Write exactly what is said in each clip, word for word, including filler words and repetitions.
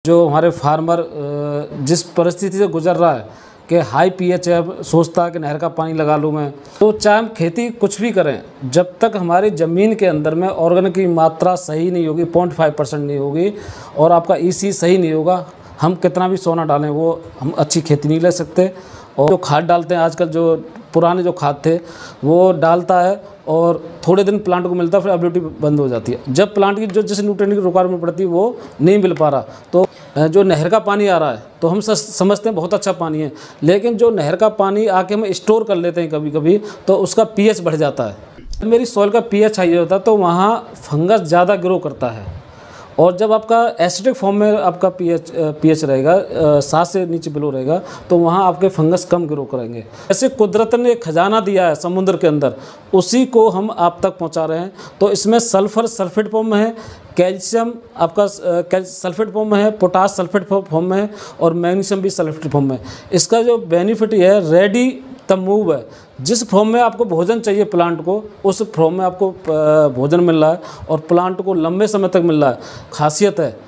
जो हमारे फार्मर जिस परिस्थिति से गुजर रहा है कि हाई पीएच है, सोचता है कि नहर का पानी लगा लूँ मैं, तो चाहे हम खेती कुछ भी करें, जब तक हमारी ज़मीन के अंदर में ऑर्गेनिक की मात्रा सही नहीं होगी, पॉइंट फाइव परसेंट नहीं होगी और आपका ईसी सही नहीं होगा, हम कितना भी सोना डालें वो हम अच्छी खेती नहीं ले सकते। और जो खाद डालते हैं आजकल, जो पुराने जो खाद थे वो डालता है और थोड़े दिन प्लांट को मिलता है, फिर एबिलिटी बंद हो जाती है। जब प्लांट की जो जिस न्यूट्रिएंट की रिक्वायरमेंट पड़ती है वो नहीं मिल पा रहा, तो जो नहर का पानी आ रहा है तो हम समझते हैं बहुत अच्छा पानी है, लेकिन जो नहर का पानी आके हम स्टोर कर लेते हैं कभी कभी, तो उसका पीएच बढ़ जाता है। मेरी सॉइल का पीएच हाई होता है तो वहाँ फंगस ज़्यादा ग्रो करता है, और जब आपका एसिडिक फॉर्म में आपका पीएच पीएच रहेगा, सात से नीचे बिलो रहेगा, तो वहाँ आपके फंगस कम ग्रो करेंगे। ऐसे कुदरत ने एक खजाना दिया है समुद्र के अंदर, उसी को हम आप तक पहुँचा रहे हैं। तो इसमें सल्फर सल्फेट फॉर्म में है, कैल्शियम आपका सल्फेट फॉर्म में है, पोटास सल्फेट फॉर्म में है और मैग्नीशियम भी सल्फेट फॉर्म में है। इसका जो बेनिफिट है, रेडी द मूव है, जिस फॉर्म में आपको भोजन चाहिए प्लांट को, उस फॉर्म में आपको भोजन मिल रहा है और प्लांट को लंबे समय तक मिल रहा है। खासियत है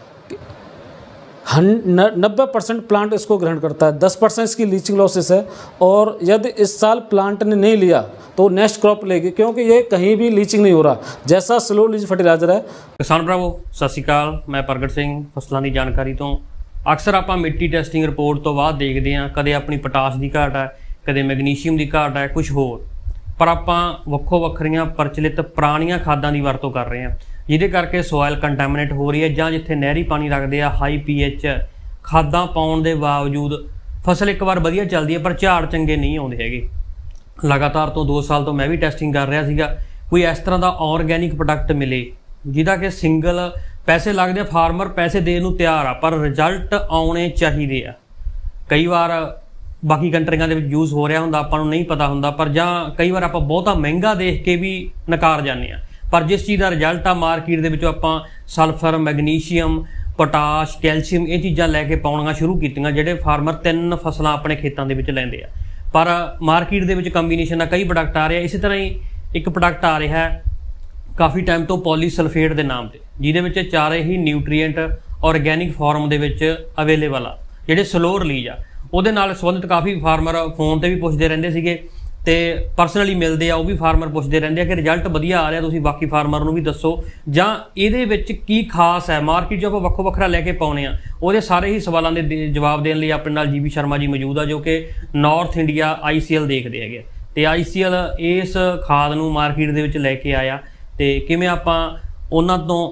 नब्बे परसेंट प्लांट इसको ग्रहण करता है, दस परसेंट इसकी लीचिंग लॉसेस है, और यदि इस साल प्लांट ने नहीं लिया तो नेक्स्ट क्रॉप लेगी, क्योंकि ये कहीं भी लीचिंग नहीं हो रहा, जैसा स्लो लीच फर्टिलाइजर है। किसान भरावो सत श्री अकाल, मैं प्रगट सिंह फसलों की जानकारी तो अक्सर आप मिट्टी टेस्टिंग रिपोर्ट तो बाद देखते हैं, कदे अपनी पोटाश की घाट है, कदे मैगनीशियम की घाट है, कुछ होर, पर आप वक्खो वक्खरियां प्रचलित पुरानियां खादां की वरतों कर रहे हैं, जिहदे करके सॉयल कंटैमिनेट हो रही है, जां जिथे नहरी पानी रखते हैं हाई पी एच खादां पाउण दे बावजूद फसल एक बार वधिया चलती है पर झाड़ चंगे नहीं आउंदे हैगे। लगातार तो दो साल तो मैं भी टेस्टिंग कर रहा सीगा, कोई इस तरह का ऑर्गैनिक प्रोडक्ट मिले जिहदा कि सिंगल पैसे लगते, फार्मर पैसे देने नूं तैयार आ, पर रिजल्ट आने चाहिए आ। कई बार बाकी कंट्रियां दे विच यूज़ हो रहा हुंदा, आपां नूं नहीं पता हुंदा, पर जां कई बार आपां बहुता महंगा देख के भी नकार जाने आ, पर जिस चीज़ का रिजल्ट आ मार्केट दे विचों आपां सल्फर, मैगनीशियम, पोटाश, कैल्शियम ये चीज़ां लैके पाउणियां शुरू कीतियां, जिहड़े फार्मर तीन फसलां अपने खेतां दे विच लैंदे आ, पर मार्केट दे विच कंबीनेशन का कई प्रोडक्ट आ रहे हैं। इसी तरह ही एक प्रोडक्ट आ रहा है काफ़ी टाइम तो पॉलीसल्फेट के नाम से, जिहदे विच चारे ही न्यूट्रीएंट ऑर्गैनिक फॉर्म दे विच अवेलेबल आ, जिहड़े स्लो रिलीज आ। ਉਹਦੇ ਨਾਲ ਸੰਬੰਧਿਤ ਕਾਫੀ ਫਾਰਮਰ ਫੋਨ ਤੇ ਵੀ ਪੁੱਛਦੇ ਰਹਿੰਦੇ ਸੀਗੇ ਤੇ ਪਰਸਨਲੀ ਮਿਲਦੇ ਆ, ਉਹ ਵੀ ਫਾਰਮਰ ਪੁੱਛਦੇ ਰਹਿੰਦੇ ਆ ਕਿ ਰਿਜ਼ਲਟ ਵਧੀਆ ਆ ਰਿਹਾ, ਤੁਸੀਂ ਬਾਕੀ ਫਾਰਮਰ ਨੂੰ ਵੀ ਦੱਸੋ, ਜਾਂ ਇਹਦੇ ਵਿੱਚ ਕੀ ਖਾਸ ਹੈ। ਮਾਰਕੀਟ 'ਚ ਆਪਾਂ ਵੱਖੋ ਵੱਖਰਾ ਲੈ ਕੇ ਪਾਉਣੇ ਆ, ਉਹਦੇ ਸਾਰੇ ਹੀ ਸਵਾਲਾਂ ਦੇ ਜਵਾਬ ਦੇਣ ਲਈ ਆਪਣੇ ਨਾਲ ਜੀ ਬੀ ਸ਼ਰਮਾ ਜੀ ਮੌਜੂਦ ਆ, ਜੋ ਕਿ north India I C L ਦੇਖਦੇ ਹੈਗੇ, ਤੇ ਆਈ ਸੀ ਐਲ ਇਸ ਖਾਦ ਨੂੰ ਮਾਰਕੀਟ ਦੇ ਵਿੱਚ ਲੈ ਕੇ ਆਇਆ, ਤੇ ਕਿਵੇਂ ਆਪਾਂ ਉਹਨਾਂ ਤੋਂ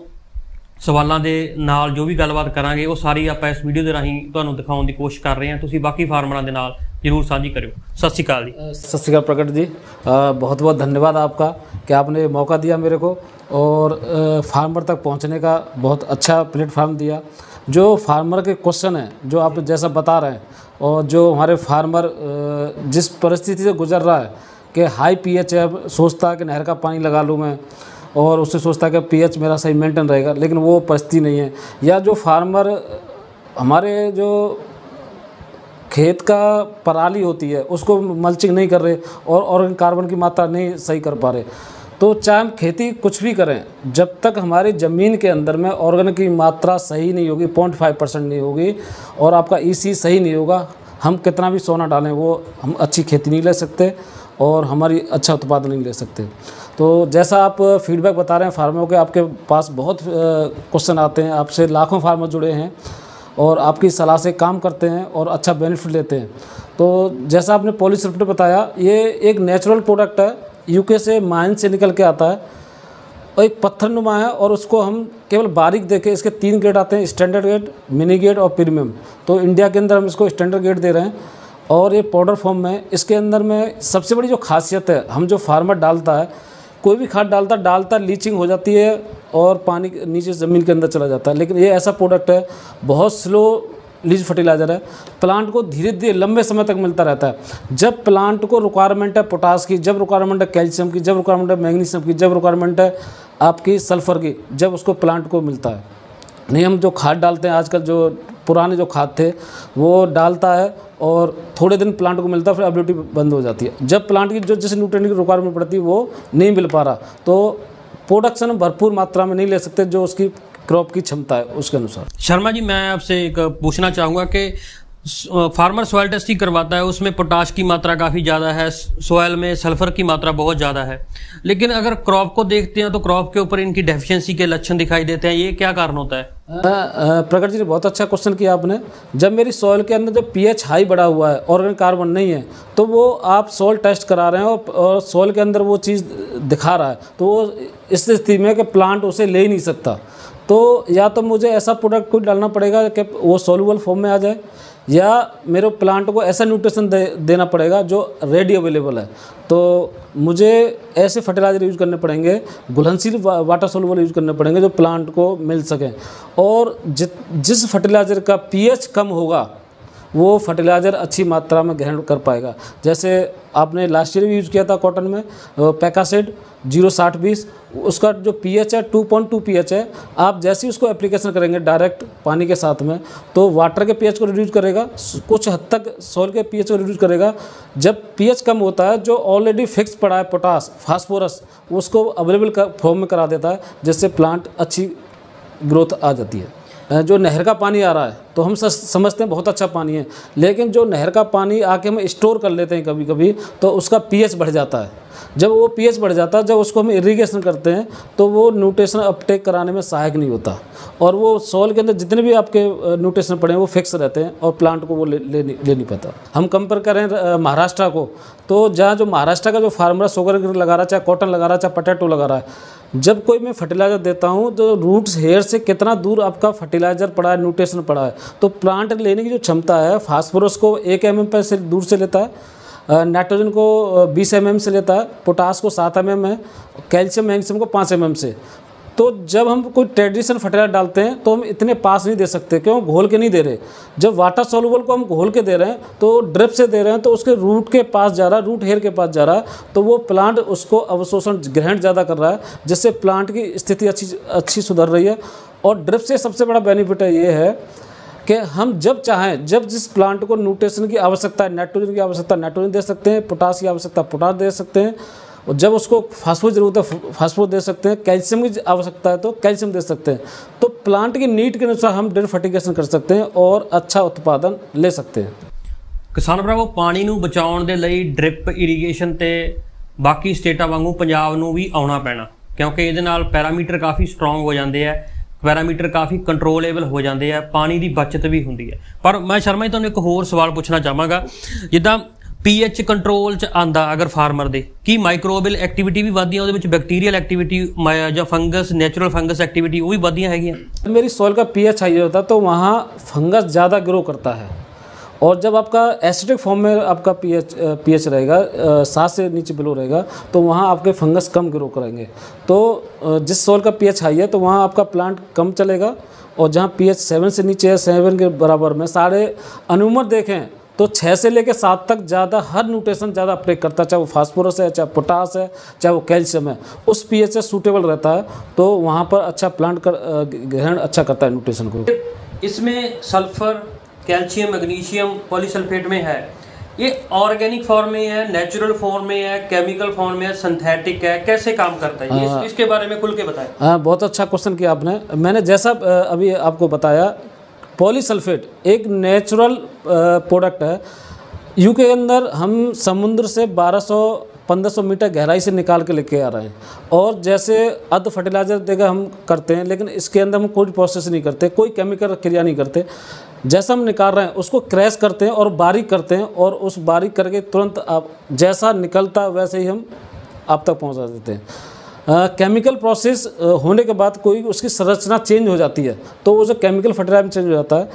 सवालों के नाल जो भी गलबात करांगे वो सारी आप इस वीडियो के राही तुहानूं दिखाउण की कोशिश कर रहे हैं। तुसीं बाकी फार्मरां दे नाल जरूर साझी करियो। सत श्री अकाल जी। सत श्री अकाल प्रगट जी, बहुत बहुत धन्यवाद आपका कि आपने मौका दिया मेरे को और फार्मर तक पहुंचने का बहुत अच्छा प्लेटफार्म दिया। जो फार्मर के क्वेश्चन हैं, जो आप जैसा बता रहे हैं, और जो हमारे फार्मर जिस परिस्थिति से गुजर रहा है कि हाई पीएच है, सोचता है कि नहर का पानी लगा लूँ मैं, और उससे सोचता है कि पीएच मेरा सही मेंटेन रहेगा, लेकिन वो परिस्थिति नहीं है। या जो फार्मर हमारे जो खेत का पराली होती है उसको मल्चिंग नहीं कर रहे और ऑर्गेनिक कार्बन की मात्रा नहीं सही कर पा रहे, तो चाहे हम खेती कुछ भी करें, जब तक हमारी ज़मीन के अंदर में ऑर्गेनिक की मात्रा सही नहीं होगी, पॉइंट फाइव परसेंट नहीं होगी और आपका ईसी सही नहीं होगा, हम कितना भी सोना डालें वो हम अच्छी खेती नहीं ले सकते और हमारी अच्छा उत्पादन नहीं ले सकते। तो जैसा आप फीडबैक बता रहे हैं फार्मरों के, आपके पास बहुत क्वेश्चन आते हैं, आपसे लाखों फार्मर जुड़े हैं और आपकी सलाह से काम करते हैं और अच्छा बेनिफिट लेते हैं। तो जैसा आपने पॉलीसल्फेट बताया, ये एक नेचुरल प्रोडक्ट है, यूके से माइन से निकल के आता है और एक पत्थर नुमा है, और उसको हम केवल बारीक देखें, इसके तीन ग्रेड आते हैं, स्टैंडर्ड ग्रेड, मिनी ग्रेड और प्रीमियम। तो इंडिया के अंदर हम इसको स्टैंडर्ड ग्रेड दे रहे हैं और ये पाउडर फॉर्म में। इसके अंदर में सबसे बड़ी जो खासियत है, हम जो फार्मर डालता है, कोई भी खाद डालता डालता लीचिंग हो जाती है और पानी नीचे ज़मीन के अंदर चला जाता है, लेकिन ये ऐसा प्रोडक्ट है, बहुत स्लो लीच फर्टिलाइज़र है, प्लांट को धीरे धीरे लंबे समय तक मिलता रहता है। जब प्लांट को रिक्वायरमेंट है पोटास की, जब रिक्वायरमेंट है कैल्शियम की, जब रिक्वायरमेंट है मैग्नीशियम की, जब रिक्वायरमेंट है आपकी सल्फ़र की, जब उसको प्लांट को मिलता है। नहीं, हम जो खाद डालते हैं आजकल, जो पुराने जो खाद थे वो डालता है और थोड़े दिन प्लांट को मिलता है, फिर एबिलिटी बंद हो जाती है। जब प्लांट की जो जिस न्यूट्रिएंट की रिक्वायरमेंट पड़ती है वो नहीं मिल पा रहा, तो प्रोडक्शन भरपूर मात्रा में नहीं ले सकते, जो उसकी क्रॉप की क्षमता है उसके अनुसार। शर्मा जी, मैं आपसे एक पूछना चाहूँगा कि फार्मर सॉइल टेस्टिंग करवाता है, उसमें पोटाश की मात्रा काफ़ी ज़्यादा है, सॉइल में सल्फर की मात्रा बहुत ज़्यादा है, लेकिन अगर क्रॉप को देखते हैं तो क्रॉप के ऊपर इनकी डेफिशिएंसी के लक्षण दिखाई देते हैं। ये क्या कारण होता है? प्रगट जी ने बहुत अच्छा क्वेश्चन किया आपने। जब मेरी सॉइल के अंदर जब पीएच हाई बढ़ा हुआ है, ऑर्गेनिक कार्बन नहीं है, तो वो आप सॉइल टेस्ट करा रहे हैं और, और सॉइल के अंदर वो चीज़ दिखा रहा है, तो वो इस स्थिति में कि प्लांट उसे ले ही नहीं सकता। तो या तो मुझे ऐसा प्रोडक्ट कोई डालना पड़ेगा कि वो सॉल्युबल फॉर्म में आ जाए, या मेरे प्लांट को ऐसा न्यूट्रिशन दे, देना पड़ेगा जो रेडी अवेलेबल है। तो मुझे ऐसे फर्टिलाइज़र यूज़ करने पड़ेंगे, घुलनशील वाटर सोल्यूबल यूज़ करने पड़ेंगे जो प्लांट को मिल सकें। और जि, जिस फर्टिलाइज़र का पीएच कम होगा वो फर्टिलाइज़र अच्छी मात्रा में ग्रहण कर पाएगा। जैसे आपने लास्ट ईयर भी यूज़ किया था कॉटन में पैकासेड जीरो साठ बीस, उसका जो पीएच है टू पॉइंट टू पीएच है। आप जैसे ही उसको एप्लीकेशन करेंगे डायरेक्ट पानी के साथ में, तो वाटर के पीएच को रिड्यूस करेगा, कुछ हद तक सॉइल के पीएच को रिड्यूस करेगा। जब पीएच कम होता है, जो ऑलरेडी फिक्स पड़ा है पोटास फास्फोरस, उसको अवेलेबल फॉर्म में करा देता है, जिससे प्लांट अच्छी ग्रोथ आ जाती है। जो नहर का पानी आ रहा है तो हम समझते हैं बहुत अच्छा पानी है, लेकिन जो नहर का पानी आके हम स्टोर कर लेते हैं कभी कभी, तो उसका पीएच बढ़ जाता है। जब वो पीएच बढ़ जाता है, जब उसको हम इरिगेशन करते हैं, तो वो न्यूट्रिशन अपटेक कराने में सहायक नहीं होता, और वो सॉइल के अंदर जितने भी आपके न्यूट्रिशन पड़े हैं वो फिक्स रहते हैं और प्लांट को वो ले ले नहीं, ले नहीं पाता। हम कंपेयर करें महाराष्ट्र को, तो जहाँ जो महाराष्ट्र का जो फार्मर शुगर लगा रहा है, चाहे कॉटन लगा रहा है, चाहे पोटैटो लगा रहा है, जब कोई मैं फर्टिलाइज़र देता हूँ तो रूट्स हेयर से कितना दूर आपका फर्टिलाइज़र पड़ा है, न्यूट्रिशन पड़ा है, तो प्लांट लेने की जो क्षमता है, फास्फोरस को एक एम एम पे से दूर से लेता है, नाइट्रोजन को बीस एम एम से लेता है, पोटास को सात एम एम है, कैल्शियम मैग्नीशियम को पाँच एम एम से। तो जब हम कोई ट्रेडिशनल फर्टिलाइजर डालते हैं तो हम इतने पास नहीं दे सकते, क्यों? घोल के नहीं दे रहे। जब वाटर सॉल्युबल को हम घोल के दे रहे हैं तो ड्रिप से दे रहे हैं, तो उसके रूट के पास जा रहा है, रूट हेयर के पास जा रहा है, तो वो प्लांट उसको अवशोषण ग्रहण ज़्यादा कर रहा है, जिससे प्लांट की स्थिति अच्छी अच्छी सुधर रही है। और ड्रिप से सबसे बड़ा बेनिफिट है ये है कि हम जब चाहें, जब जिस प्लांट को न्यूट्रिशन की आवश्यकता है, नाइट्रोजन की आवश्यकता नाइट्रोजन दे सकते हैं, पोटास की आवश्यकता पोटास दे सकते हैं, और जब उसको फास्फोरस जरूरत है फास्फोरस दे सकते हैं, कैल्शियम की आवश्यकता है तो कैल्शियम दे सकते हैं। तो प्लांट की नीड के अनुसार हम ड्रिप फर्टिगेशन कर सकते हैं और अच्छा उत्पादन ले सकते हैं। किसान भरावो, पानी ਨੂੰ ਬਚਾਉਣ ਦੇ ਲਈ ਡ੍ਰਿਪ ਇਰੀਗੇਸ਼ਨ ਤੇ ਬਾਕੀ ਸਟੇਟਾਂ ਵਾਂਗੂ ਪੰਜਾਬ ਨੂੰ ਵੀ ਆਉਣਾ ਪੈਣਾ, ਕਿਉਂਕਿ ਇਹਦੇ ਨਾਲ ਪੈਰਾਮੀਟਰ ਕਾਫੀ ਸਟਰੋਂਗ ਹੋ ਜਾਂਦੇ ਆ, ਪੈਰਾਮੀਟਰ ਕਾਫੀ ਕੰਟਰੋਲੇਬਲ ਹੋ ਜਾਂਦੇ ਆ, ਪਾਣੀ ਦੀ ਬਚਤ ਵੀ ਹੁੰਦੀ ਹੈ। ਪਰ ਮੈਂ ਸ਼ਰਮਾ ਜੀ ਤੁਹਾਨੂੰ ਇੱਕ ਹੋਰ ਸਵਾਲ ਪੁੱਛਣਾ ਚਾਹਾਂਗਾ, ਜਿੱਦਾਂ ਪੀਐਚ ਕੰਟਰੋਲ ਚ ਆਂਦਾ ਅਗਰ ਫਾਰਮਰ ਦੇ, ਕੀ ਮਾਈਕਰੋਬੀਅਲ ਐਕਟੀਵਿਟੀ ਵੀ ਵਧਦੀ ਹੈ, ਉਹਦੇ ਵਿੱਚ ਬੈਕਟੀਰੀਅਲ ਐਕਟੀਵਿਟੀ ਜਾਂ फंगस नेचुरल फंगस एक्टिविटी वो भी बढ़िया हैगी? मेरी सॉइल का पीएच हाई होता है तो वहाँ फंगस ज़्यादा ग्रो करता है, और जब आपका एसिडिक फॉर्म में आपका पीएच पीएच रहेगा, सात से नीचे बिलो रहेगा, तो वहाँ आपके फंगस कम ग्रो करेंगे। तो जिस सॉइल का पीएच हाई है तो वहाँ आपका प्लांट कम चलेगा, और जहाँ पीएच सेवन से नीचे है, सेवन के बराबर में, सारे अनुमत देखें तो छः से लेकर सात तक ज़्यादा हर न्यूट्रिशन ज़्यादा अप्टेक करता है, चाहे वो फास्फोरस है, चाहे पोटास है, चाहे वो कैल्शियम है, उस पीएच से सूटेबल रहता है, तो वहाँ पर अच्छा प्लांट कर ग्रहण अच्छा करता है न्यूट्रिशन को। इसमें सल्फर, कैल्शियम, मैग्नीशियम पॉलीसल्फेट में है, ये ऑर्गेनिक फॉर्म में है, नेचुरल फॉर्म में है, केमिकल फॉर्म में है, सिंथेटिक है, कैसे काम करता है? इस, इसके बारे में खुल के बताएं। हाँ, बहुत अच्छा क्वेश्चन किया आपने। मैंने जैसा अभी आपको बताया, पॉलीसल्फेट एक नेचुरल प्रोडक्ट है। यूके के अंदर हम समुद्र से बारह सौ पंद्रह सौ मीटर गहराई से निकाल के लेके आ रहे हैं, और जैसे अर्ध फर्टिलाइज़र देकर हम करते हैं, लेकिन इसके अंदर हम कोई प्रोसेस नहीं करते, कोई केमिकल क्रिया नहीं करते। जैसा हम निकाल रहे हैं उसको क्रैश करते हैं और बारीक करते हैं, और उस बारीक करके तुरंत आप जैसा निकलता वैसे ही हम आप तक पहुंचा देते हैं। केमिकल uh, प्रोसेस uh, होने के बाद कोई उसकी संरचना चेंज हो जाती है, तो वो जो केमिकल फर्टिलाइजर चेंज हो जाता है।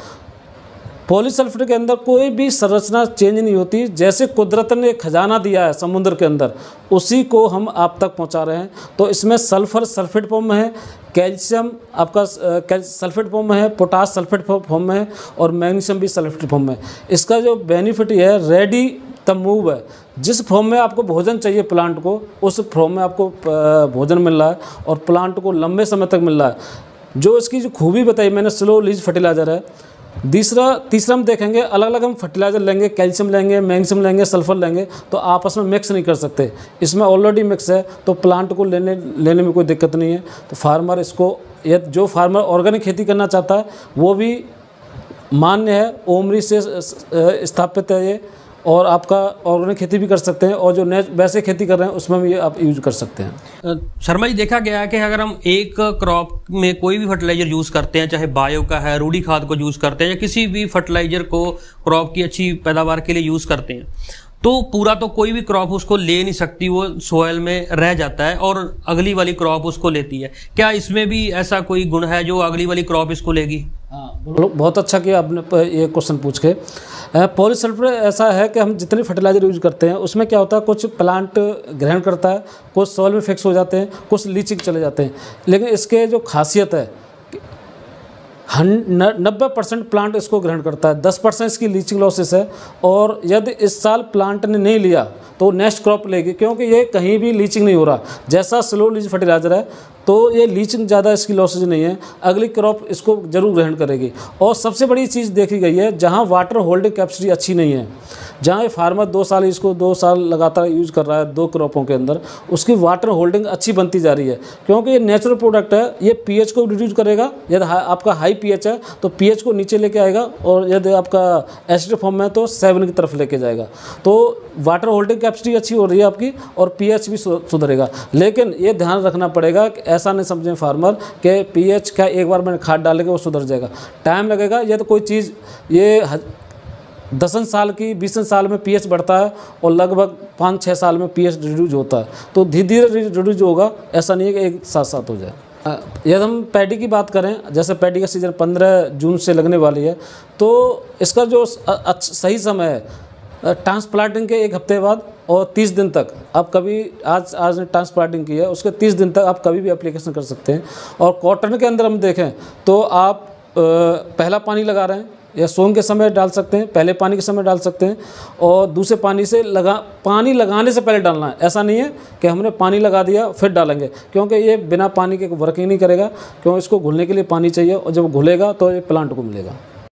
पॉलीसल्फेट के अंदर कोई भी संरचना चेंज नहीं होती, जैसे कुदरत ने खजाना दिया है समुद्र के अंदर, उसी को हम आप तक पहुंचा रहे हैं। तो इसमें सल्फर सल्फेट फॉर्म में है, कैल्शियम आपका सल्फेट फॉर्म में है, पोटास सल्फेट फॉर्म में है, और मैग्नीशियम भी सल्फेट फॉर्म में है। इसका जो बेनिफिट है, रेडी द मूव है, जिस फॉर्म में आपको भोजन चाहिए प्लांट को, उस फॉर्म में आपको भोजन मिल रहा है, और प्लांट को लंबे समय तक मिल रहा है। जो इसकी जो खूबी बताई मैंने, स्लो रिलीज फर्टिलाइज़र है। तीसरा तीसरा हम देखेंगे, अलग अलग हम फर्टिलाइज़र लेंगे, कैल्शियम लेंगे, मैग्नीशियम लेंगे, सल्फर लेंगे, तो आपस में मिक्स नहीं कर सकते। इसमें ऑलरेडी मिक्स है, तो प्लांट को लेने लेने में कोई दिक्कत नहीं है। तो फार्मर इसको ये जो फार्मर ऑर्गेनिक खेती करना चाहता है वो भी मान्य है, ओमरी से स्थापित है ये, और आपका ऑर्गेनिक खेती भी कर सकते हैं, और जो नेच वैसे खेती कर रहे हैं उसमें भी ये आप यूज कर सकते हैं। शर्मा जी, देखा गया है कि अगर हम एक क्रॉप में कोई भी फर्टिलाइजर यूज करते हैं, चाहे बायो का है, रूढ़ी खाद को यूज करते हैं, या किसी भी फर्टिलाइजर को क्रॉप की अच्छी पैदावार के लिए यूज करते हैं, तो पूरा तो कोई भी क्रॉप उसको ले नहीं सकती, वो सोयल में रह जाता है और अगली वाली क्रॉप उसको लेती है। क्या इसमें भी ऐसा कोई गुण है जो अगली वाली क्रॉप इसको लेगी? हाँ, बहुत अच्छा किया आपने ये क्वेश्चन पूछ के। पॉलीसल्फेट ऐसा है कि हम जितने फर्टिलाइजर यूज करते हैं उसमें क्या होता है, कुछ प्लांट ग्रहण करता है, कुछ सॉइल में फिक्स हो जाते हैं, कुछ लीचिंग चले जाते हैं। लेकिन इसके जो खासियत है, नब्बे परसेंट प्लांट इसको ग्रहण करता है, दस परसेंट इसकी लीचिंग लॉसेस है, और यदि इस साल प्लांट ने नहीं लिया तो नेक्स्ट क्रॉप लेगी, क्योंकि ये कहीं भी लीचिंग नहीं हो रहा। जैसा स्लो लीच फर्टिलाइजर है तो ये लीचिंग ज़्यादा इसकी लॉसेज नहीं है, अगली क्रॉप इसको जरूर ग्रहण करेगी। और सबसे बड़ी चीज़ देखी गई है, जहाँ वाटर होल्डिंग कैपेसिटी अच्छी नहीं है, जहाँ ये फार्मर दो साल इसको दो साल लगातार यूज़ कर रहा है दो क्रॉपों के अंदर, उसकी वाटर होल्डिंग अच्छी बनती जा रही है, क्योंकि ये नेचुरल प्रोडक्ट है। ये पीएच को रिड्यूस करेगा, यदि आपका हाई पीएच है तो पीएच को नीचे लेके आएगा, और यदि आपका एसिड फॉर्म में तो सेवन की तरफ लेके जाएगा। तो वाटर होल्डिंग कैपेसिटी अच्छी हो रही है आपकी, और पीएच भी सुधरेगा। लेकिन ये ध्यान रखना पड़ेगा कि ऐसा नहीं समझें फार्मर कि पीएच का एक बार मैंने खाद डालेगा वो सुधर जाएगा, टाइम लगेगा। ये तो कोई चीज़ ये दसन साल की बीसन साल में पीएच बढ़ता है, और लगभग पाँच छः साल में पीएच रिड्यूज होता है, तो धीरे धीरे रिड्यूज होगा, ऐसा नहीं है कि एक साथ साथ हो जाए। यदि हम पैडी की बात करें, जैसे पैडी का सीज़न पंद्रह जून से लगने वाली है, तो इसका जो सही समय है ट्रांसप्लांटिंग के एक हफ्ते बाद और तीस दिन तक, आप कभी आज आज ने ट्रांसप्लांटिंग की है उसके तीस दिन तक आप कभी भी एप्लीकेशन कर सकते हैं। और कॉटन के अंदर हम देखें तो आप पहला पानी लगा रहे हैं या सोंग के समय डाल सकते हैं, पहले पानी के समय डाल सकते हैं, और दूसरे पानी से लगा पानी लगाने से पहले डालना है। ऐसा नहीं है कि हमने पानी लगा दिया फिर डालेंगे, क्योंकि ये बिना पानी के वर्किंग नहीं करेगा, क्योंकि इसको घुलने के लिए पानी चाहिए, और जब घुलेगा तो ये प्लांट को मिलेगा।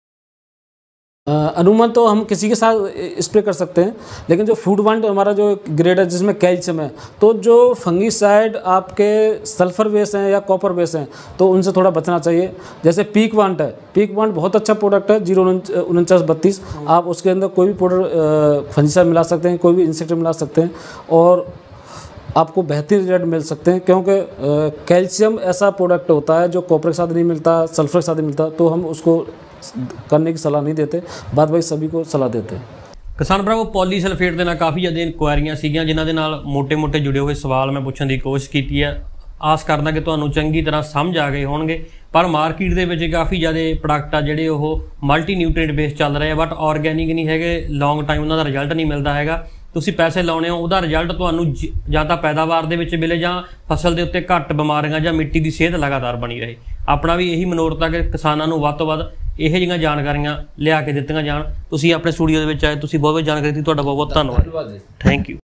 अनुमान तो हम किसी के साथ स्प्रे कर सकते हैं, लेकिन जो फूड वांट हमारा जो ग्रेड है जिसमें कैल्शियम है, तो जो फंगीसाइड आपके सल्फर बेस हैं या कॉपर बेस हैं तो उनसे थोड़ा बचना चाहिए। जैसे पीक वांट है, पीक वांट बहुत अच्छा प्रोडक्ट है, जीरो उनचास बत्तीस, आप उसके अंदर कोई भी प्रोडक्ट फंगीसाइड मिला सकते हैं, कोई भी इंसेक्ट मिला सकते हैं, और आपको बेहतरीन रिजल्ट मिल सकते हैं। क्योंकि कैल्शियम ऐसा प्रोडक्ट होता है जो कॉपर के साथ नहीं मिलता, सल्फर के साथ नहीं मिलता, तो हम उसको करने की सलाह नहीं देते, बाद बाकी सभी को सलाह देते हैं। किसान भरावो, पॉलीसल्फेट ਦੇ ਨਾਲ ਕਾਫੀ ਜ਼ਿਆਦਾ ਇਨਕੁਆਇਰੀਆਂ ਸੀਗੀਆਂ, ਜਿਨ੍ਹਾਂ ਦੇ ਨਾਲ ਮੋٹے-ਮੋٹے ਜੁੜੇ ਹੋਏ ਸਵਾਲ ਮੈਂ ਪੁੱਛਣ ਦੀ ਕੋਸ਼ਿਸ਼ ਕੀਤੀ ਹੈ। ਆਸ ਕਰਦਾ ਕਿ ਤੁਹਾਨੂੰ ਚੰਗੀ ਤਰ੍ਹਾਂ ਸਮਝ ਆ ਗਏ ਹੋਣਗੇ। ਪਰ ਮਾਰਕੀਟ ਦੇ ਵਿੱਚ ਕਾਫੀ ਜ਼ਿਆਦਾ ਪ੍ਰੋਡਕਟ ਆ ਜਿਹੜੇ ਉਹ ਮਲਟੀ ਨਿਊਟ੍ਰੀਐਂਟ ਬੇਸ ਚੱਲ ਰਹੇ ਆ, ਬਟ ਆਰਗੈਨਿਕ ਨਹੀਂ ਹੈਗੇ, ਲੌਂਗ ਟਾਈਮ ਉਹਨਾਂ ਦਾ ਰਿਜ਼ਲਟ ਨਹੀਂ ਮਿਲਦਾ ਹੈਗਾ। ਤੁਸੀਂ ਪੈਸੇ ਲਾਉਣੇ ਹੋ, ਉਹਦਾ ਰਿਜ਼ਲਟ ਤੁਹਾਨੂੰ ਜਾਂ ਤਾਂ ਪੈਦਾਵਾਰ ਦੇ ਵਿੱਚ ਮਿਲੇ, ਜਾਂ ਫਸਲ ਦੇ ਉੱਤੇ ਘੱਟ ਬਿਮਾਰੀਆਂ ਜਾਂ ਮਿੱਟੀ ਦੀ ਸਿਹਤ ਲਗਾਤਾਰ ਬਣੀ ਰਹੇ। ਆਪਣਾ ਵੀ ਇਹੀ ਮਨੋਰਥ ਆ ਕਿ ਕਿਸਾਨਾਂ ਨੂੰ ਵੱਧ ਤੋਂ ਵੱਧ ਇਹੋ ਜਿਹੀਆਂ ਜਾਣਕਾਰੀਆਂ ਲਿਆ ਕੇ ਦਿੱਤੀਆਂ ਜਾਣ। ਤੁਸੀਂ ਆਪਣੇ ਸਟੂਡੀਓ ਦੇ ਵਿੱਚ ਆਏ, ਤੁਸੀਂ ਬਹੁਤ ਬਹੁਤ ਜਾਣਕਾਰੀ ਦਿੱਤੀ, ਤੁਹਾਡਾ ਬਹੁਤ ਬਹੁਤ ਧੰਨਵਾਦ। ਧੰਨਵਾਦ ਜੀ, ਥੈਂਕ ਯੂ।